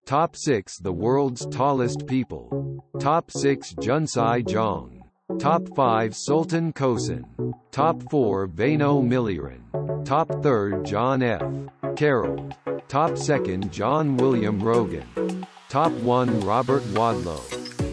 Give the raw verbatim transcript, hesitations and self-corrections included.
Top six The world's tallest people. Top six Junsai Zhang. Top five Sultan Kosen. Top four Vaino Miliran. Top third John F. Carroll. Top second John William Rogan. Top one Robert Wadlow.